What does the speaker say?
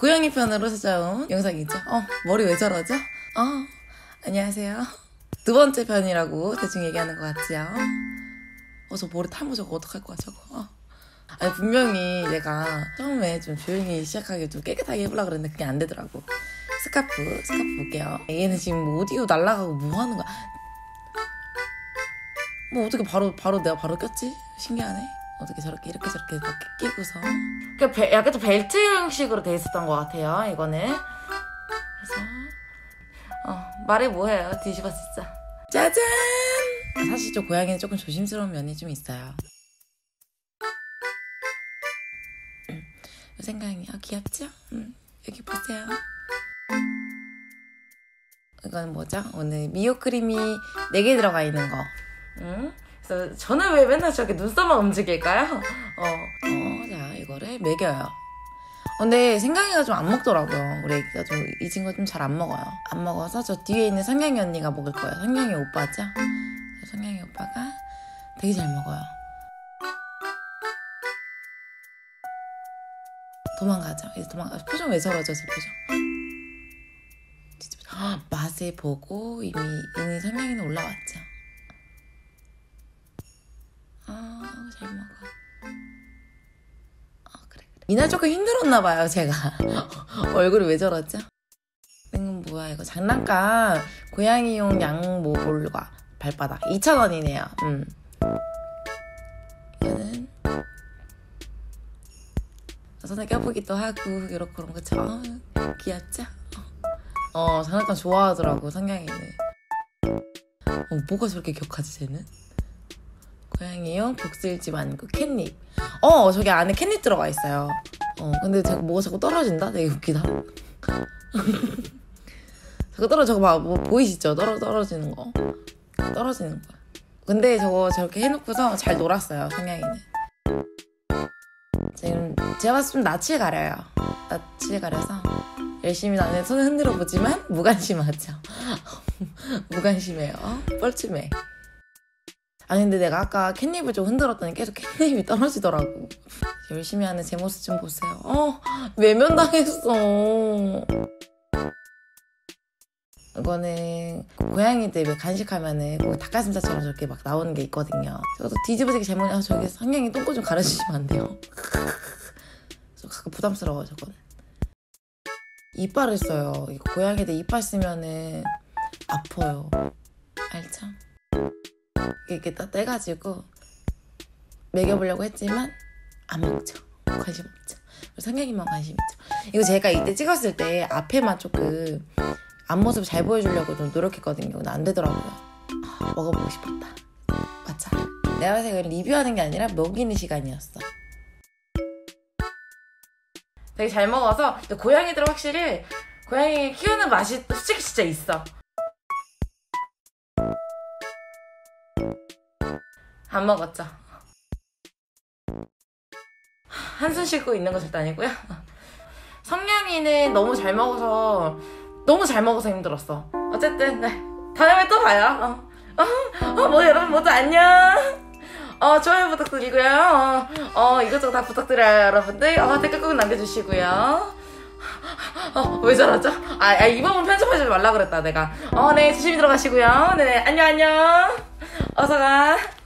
고양이 편으로 찾아온 영상이죠. 머리 왜 저러죠? 안녕하세요. 두 번째 편이라고 대충 얘기하는 것 같지요? 저 머리 탈모 저거 어떡할 거야 저거. 아니 분명히 내가 처음에 좀 조용히 시작하게 좀 깨끗하게 해보려고 그랬는데 그게 안 되더라고. 스카프 볼게요. 얘는 지금 뭐 오디오 날라가고 뭐 하는 거야. 뭐 어떻게 바로 내가 바로 꼈지? 신기하네. 어떻게 저렇게 이렇게 끼고서 약간 좀 벨트 형식으로 돼 있었던 것 같아요. 이거는 그래서 말해 뭐해요. 뒤집어 진짜. 짜잔. 사실 저 고양이는 조금 조심스러운 면이 좀 있어요. 생강이 귀엽죠? 여기 보세요. 이건 뭐죠? 오늘 미오크림이 4개 들어가 있는 거. 그래서 저는 왜 맨날 저렇게 눈썹만 움직일까요? 자 이거를 먹여요. 근데 생강이가 좀 안 먹더라고요. 우리 애기가 좀 이 친구가 좀 잘 안 먹어요. 안 먹어서 저 뒤에 있는 상냥이 언니가 먹을 거예요. 상냥이 오빠죠? 상냥이 오빠가 되게 잘 먹어요. 도망가죠. 이제 표정 왜 저러죠? 제 표정. 맛을 보고 이미 상냥이는 올라왔죠. 잘 먹어. 그래. 이날 조금 힘들었나봐요, 제가. 얼굴이 왜 저러죠? 이건 뭐야, 이거 장난감. 고양이용 양모볼과 발바닥. 2,000원이네요. 이거는 손에 껴보기도 하고, 이렇게 그런 거죠. 귀엽죠? 장난감 좋아하더라고, 상냥이는. 뭐가 저렇게 격하지, 쟤는? 고양이용 복슬집 아니고 캣닙. 저기 안에 캣닙 들어가 있어요. 근데 뭐가 자꾸 떨어진다? 되게 웃기다. 저거 봐. 뭐 보이시죠? 떨어지는 거. 떨어지는 거야. 근데 저렇게 해놓고서 잘 놀았어요, 상냥이는. 지금 제가 봤을 때 좀 낯을 가려요. 낯을 가려서 열심히 나는 손을 흔들어 보지만 무관심하죠. 무관심해요. 뻘쭘해. 근데 내가 아까 캣닙을 좀 흔들었더니 계속 캣닙이 떨어지더라고. 열심히 하는 제 모습 좀 보세요. 외면당했어. 이거는 고양이들 왜 간식하면은 닭가슴살처럼 저렇게 막 나오는 게 있거든요. 저도 뒤집어지기 잘못해. 저기 상냥이 똥꼬 좀 가르치시면 안 돼요? 저 가끔 부담스러워 저거는. 이빨을 써요. 이거 고양이들 이빨 쓰면은 아파요. 알죠? 이렇게 딱 떼가지고 먹여보려고 했지만 안 먹죠. 관심 없죠. 상냥이만 관심 있죠. 이거 제가 이때 찍었을 때 앞에만 조금 앞모습 잘 보여주려고 좀 노력했거든요. 근데 안 되더라고요. 먹어보고 싶었다. 맞아. 내가 봤을 때 이건 리뷰하는 게 아니라 먹이는 시간이었어. 되게 잘 먹어서. 근데 고양이들은 확실히 고양이 키우는 맛이 솔직히 진짜 있어. 안 먹었죠? 한숨 쉬고 있는 거 절대 아니고요. 성냥이는 너무 잘 먹어서 힘들었어. 어쨌든 다음에 또 봐요. 여러분 모두 안녕. 좋아요 부탁드리고요. 이것저것 다 부탁드려요 여러분들. 댓글 꼭 남겨주시고요. 왜 저러죠? 이 부분 편집하지 말라 그랬다 내가. 네 조심히 들어가시고요. 네 안녕. 어서 가.